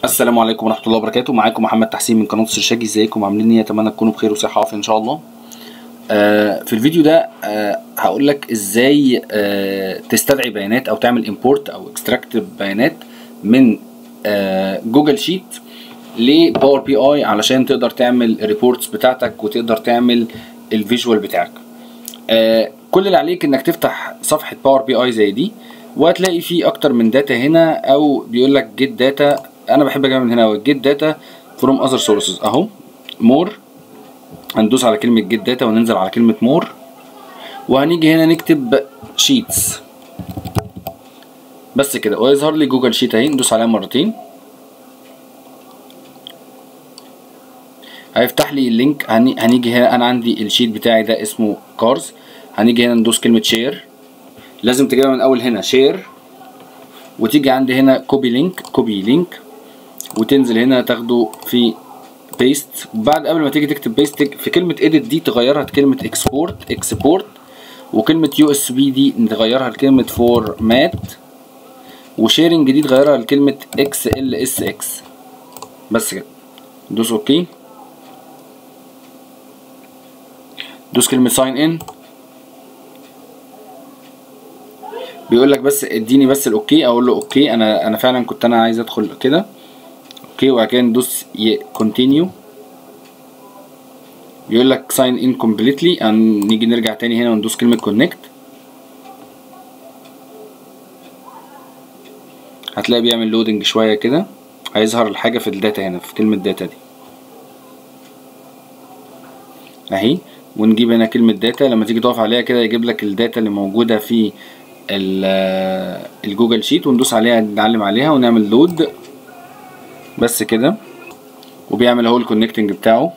السلام عليكم ورحمة الله وبركاته. معاكم محمد تحسين من قناة السرشاجي. ازيكم عاملين ايه؟ اتمنى تكونوا بخير وصحة وعافية ان شاء الله. في الفيديو ده هقول لك ازاي تستدعي بيانات او تعمل امبورت او اكستراكت بيانات من جوجل شيت لباور بي اي علشان تقدر تعمل الريبورتس بتاعتك وتقدر تعمل الفيجوال بتاعك. كل اللي عليك انك تفتح صفحة باور بي اي زي دي، وهتلاقي فيه اكتر من داتا هنا، او بيقول لك جيت داتا. انا بحب اجيبها من هنا، جيت داتا فروم اذر سورسز اهو. مور، هندوس على كلمة جيت داتا وننزل على كلمة مور، وهنيجي هنا نكتب شيتس بس كده، ويظهر لي جوجل شيت اهي. ندوس عليها مرتين هيفتح لي اللينك. هنيجي هنا، انا عندي الشيت بتاعي ده اسمه كارز. هنيجي هنا ندوس كلمة شير، لازم تجيبها من اول هنا شير، وتيجي عندي هنا كوبي لينك وتنزل هنا تاخده في بيست. وبعد قبل ما تيجي تكتب بيست في كلمة اديت دي تغيرها لكلمة اكسبورت، وكلمة يو اس بي دي نغيرها لكلمة فورمات، وشيرنج دي تغيرها لكلمة اكس ال اس اكس بس كده. دوس اوكي، دوس كلمة ساين ان. بيقول لك بس اديني بس الاوكي، اقول له اوكي. انا فعلا كنت عايز ادخل كده اوكي. وبعد كده ندوس كونتينيو، بيقول لك ساين ان كومبليتلي. نيجي نرجع تاني هنا وندوس كلمة كونكت. هتلاقي بيعمل لودنج شوية كده، هيظهر الحاجة في الداتا هنا في كلمة داتا دي اهي. ونجيب هنا كلمة داتا، لما تيجي تقف عليها كده يجيب لك الداتا اللي موجودة في الجوجل شيت، وندوس عليها نعلم عليها ونعمل لود بس كده. وبيعمل اهو الكونكتنج بتاعه.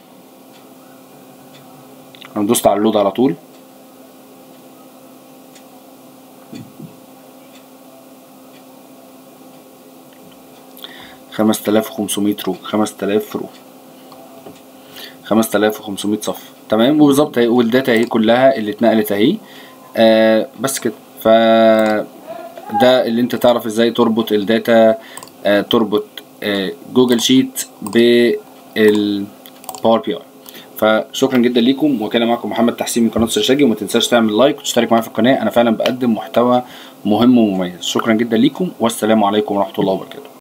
انا دوست على اللود على طول. خمسة آلاف وخمسمية رو، 5000 رو، 5500 صف. تمام وبالظبط اهي، والداتا اهي كلها اللي اتنقلت اهي. بس كده. ف ده اللي انت تعرف ازاي تربط الداتا، تربط جوجل شيت بالباور بي اي. فشكرا جدا ليكم، وكان معكم محمد تحسين من قناه السرشاجي. وما تنساش تعمل لايك وتشترك معايا في القناه، انا فعلا بقدم محتوى مهم ومميز. شكرا جدا ليكم، والسلام عليكم ورحمه الله وبركاته.